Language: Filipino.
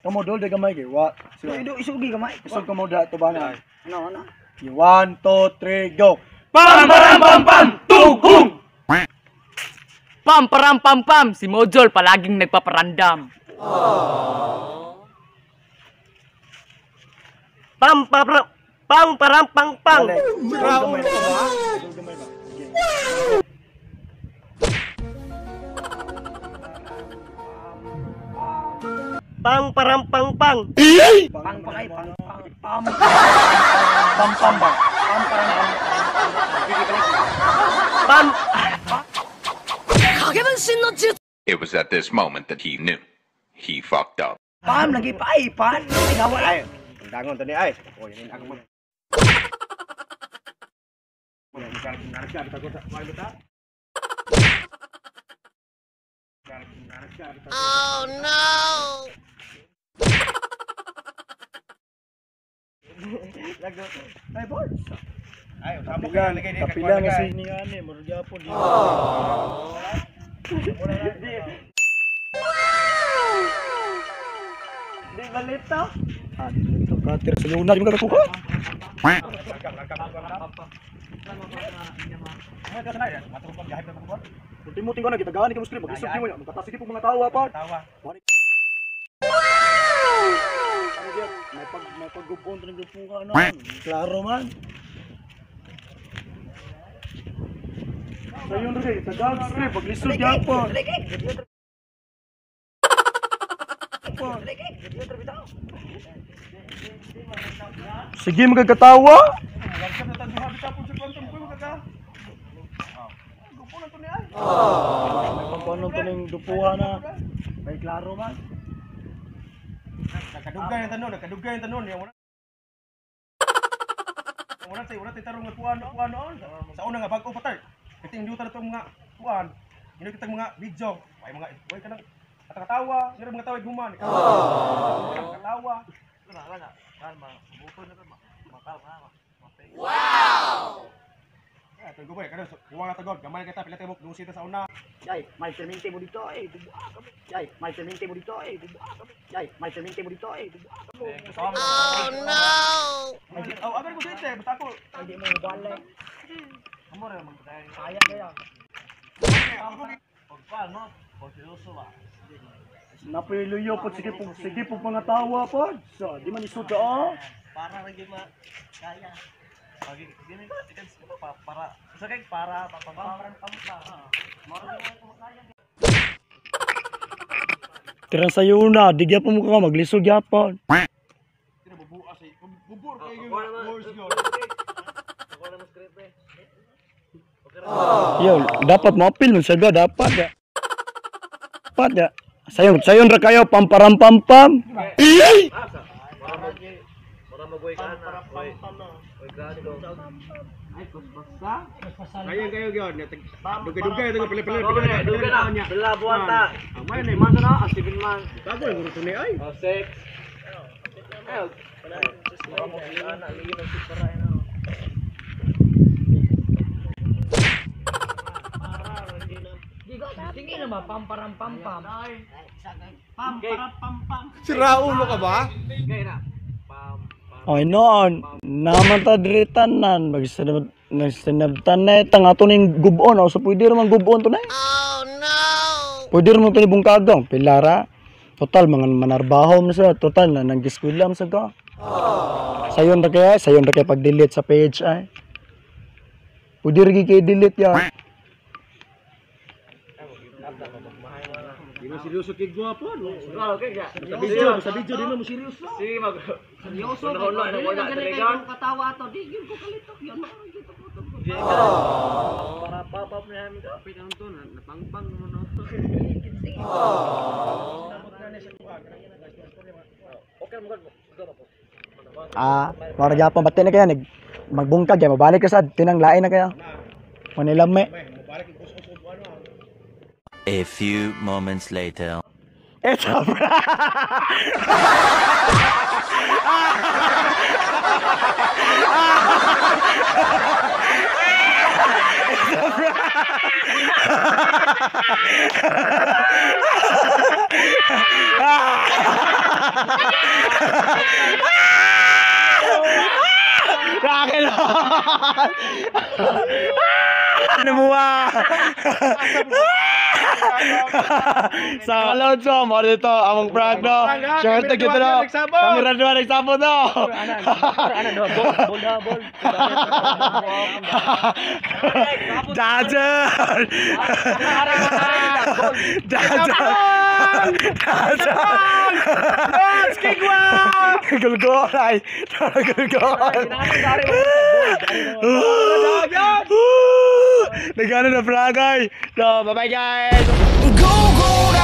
Kamu dol de gamay kay wa. Ido isugi gamay. Isog ka mo da tubangan. Ano? 1 2 3 go. Pam param pam pam tugong. Pam param pam pam, si Mojol palaging nagpaparandam. Pam param pang pang. Gamay ba? Gamay ba? Pang param pang pang. Pang pang pam. Pam pam ba? Pam parang Pam It was at this moment that he knew. He fucked up. pam lagi pai pan. Ay gawa ay. dangon tadi ay. Oh, ini aku mau. Oh no! Ay, boy. Ay, kapilang nga si ni ani, murag gyapon di. Di balito. Ah, dito ka tir sa luna juga ko. Ultimo tingko na kita gani ka muslim, mag-isog mo ya, magkatasigi po mga tawa pa. Tawa. May paggupon to ng grupong ka ano. Klaro man. Sa yun rin, sa dog script, paglisod yapon. Sige magkakatawa. May pagkuhanon to ng dupuhan na. May klaro man. Nakadugay yung tanon. Yung wala tayo tarong nga kuhan noon. Sa una nga bago patay. Kasi hindi tayo itong mga kuhan. Hindi kitang mga video. Ay mga, boy ka nang katawa. Hindi mga tawag human. Katawa. Wow! Ito boy, kada kuha na tagod. Gamay kita pila tayo nung sita sa una. Yay, may semente mo dito eh. Bubuha kami. Yay, may semente mo dito eh. Bubuha kami. Yay, may semente mo dito eh. Bubuha kami. Oh no! Oh, agar ko dito eh. Basta ako. Hindi mo balik. Amo ra man tayo. Kaya kaya. Napiluyo po, sige po mga tawa po. So, di man isod ka oh. Para lagi kaya. Pagi gini kan para sakay para pamparan Tirang sayo na, digya po mo ka, maglisod yapon. Kira bubuas ay bubur kay boys yo. Yo, dapat mapil man saga, dapat ya. Dapat ya. Sayon ra kayo pamparam pampam. Para magoy ka na. Ay, kayo gyud. Dugay-dugay ito pila-pila. Duga na. Bela buata. Amay na man na asibin man. Bago yung gusto ni ay. Oh, six. Sige naman, pamparam pampam. Pamparam pampam. Siraulo ka ba? Gaya na. Ay noon, naman ta diri tanan, magsinabtan na itang ato ning gubon, o so pwede ramang gubon to na. Oh no! Pwede ramang to ni bungkagang, pilara. Total, mga manarbaho mo sa, total na nag-eskwela mo sa ka. Sayon ra kaya pag-delete sa page ay. Pwede rin kayo delete yan. Di mo seryoso kay gwapo. Okay, ya. Sa video di mo seryoso. Sige mag. Seryoso ko. Wala talaga katawa to. Di gyud ko kalitok yan. Makakita ko to. Para pop-up na namin ka. Pinang to na napangpang mo no. Okay mo Mara gyapon batin na kaya magbungkag kaya mabalik ka sa tinang lain na kaya. Manilame. A few moments later. Eto bra. Semua. Sa Alonso, mo dito among prank no. Share ta kita no. Kamera dua nagsabot no. Jajan. Gulgol ay. Gulgol. Nagano na prank ay. No, bye-bye guys. Go, go,